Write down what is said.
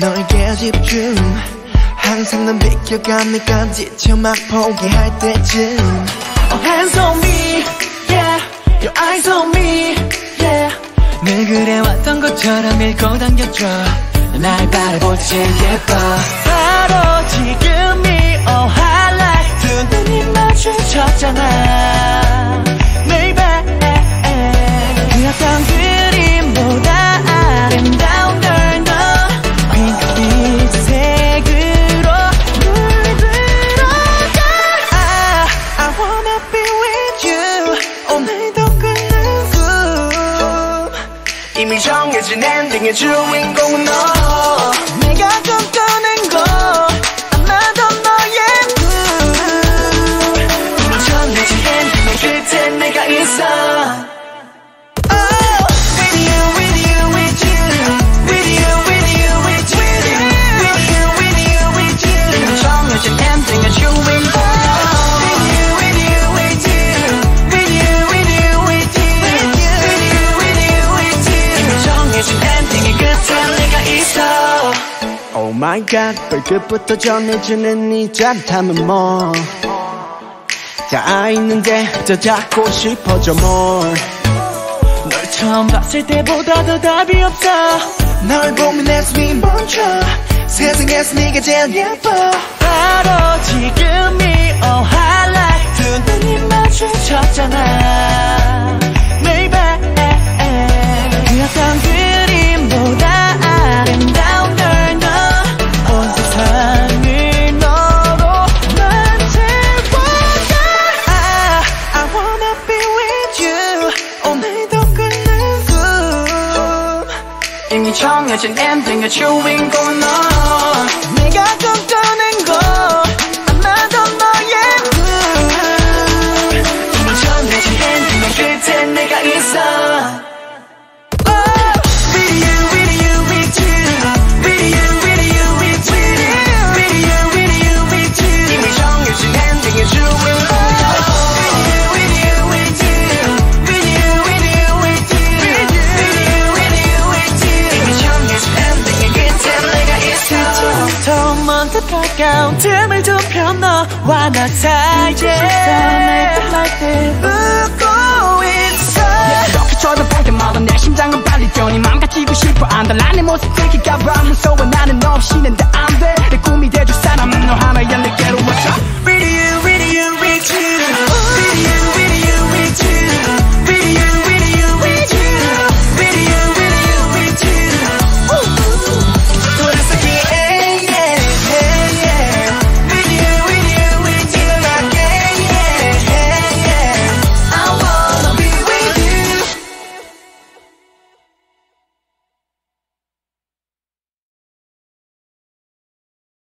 너에게 집중 항상 넌 비켜가니까 지쳐 막 포기할 때쯤 Oh hands on me, yeah. Your eyes on me, yeah. 늘 그래왔던 것처럼 밀고 당겨줘 날 바라볼 때 예뻐 바로 지금이 oh highlight 두 눈이 마주쳤잖아 Baby 그 어떤 그림보다 아름다운 널 너 핑크빛 색으로 물들어가 I wanna be with you 오늘도 끝난 꿈 이미 정해진 엔딩의 주인공은 너 내가 꿈꾸는 거 아마도 너의 꿈 이미 정해진 엔딩의 끝에 내가 있어 Oh my god 발끝부터 전해주는 이 짜릿함은 뭐 다 있는데 더 잡고 싶어져 more 널 처음 봤을 때보다 더 답이 없어 널 보면 내 숨이 멈춰 세상에서 네가 제일 예뻐 바로 지금이 oh highlight 두 눈이 마주쳤잖아 Baby 그 어떤 그림보다 아름다운 널 너 온 세상을 너로만 채워가 I wanna be with you 오늘도 끝난 꿈 이미 정해진 엔딩의 주인공은 너 내가 꿈꾸는 거 아마도 너의 꿈 이미 정해진 엔딩의 끝에 내가 있어 가까운 틈을 좁혀 너와 나 사이에 웃고 있어 이렇게 쳐다볼 때마다 내 심장은 빨리 뛰어 네 맘 가지고 싶어 안달난 모습 들킬까봐 무서워 나는 너 없이는 다 안돼 내 꿈이 돼줄 사람은 너 하나야 내게로